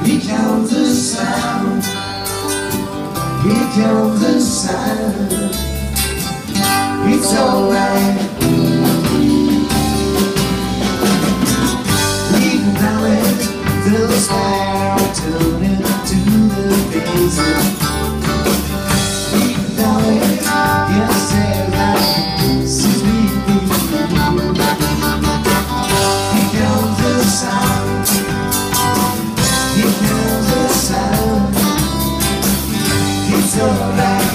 Here comes the sound. Here comes the sound. It's alright. Leading down it till the sky turning to the basin. Leading down it, yes, there's that sweet beat. Here comes the sound. Here comes the sound. It's alright.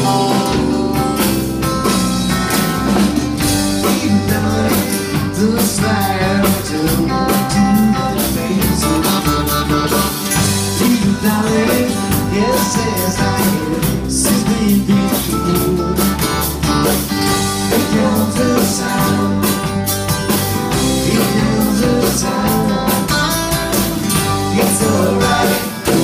The slide to the basin. Even darling, yes, as I hear, since we've been through. Here comes the sound. Here comes the sound. It's alright.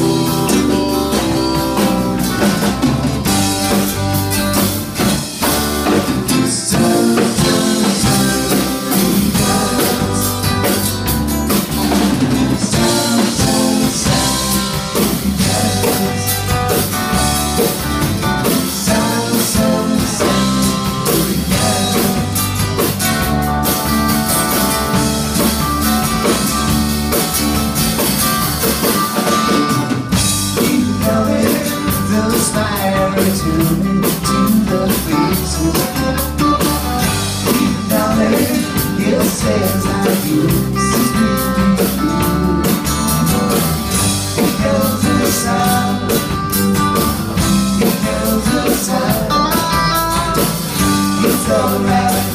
Says I do, since we've been through. Here comes the sound. Here comes the sound. It's alright.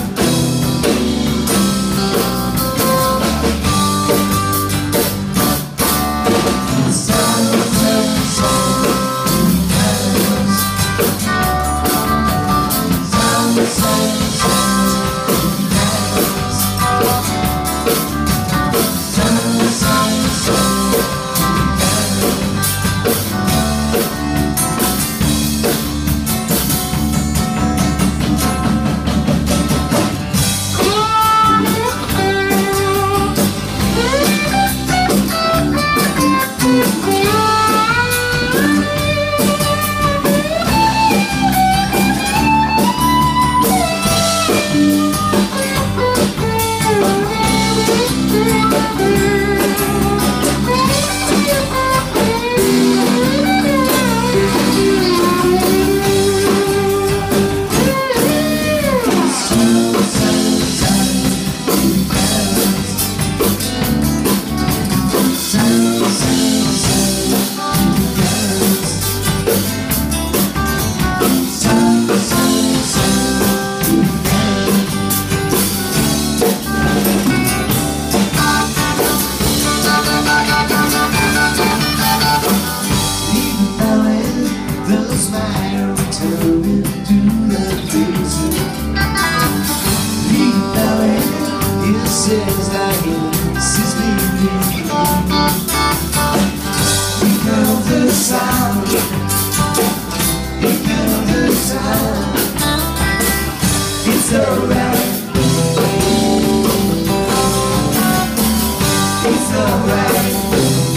Sound, sound, sound. Sound, sound, sound. Says I hear, since we've been through. Here comes the sound. Here comes the sound. It's alright. It's alright.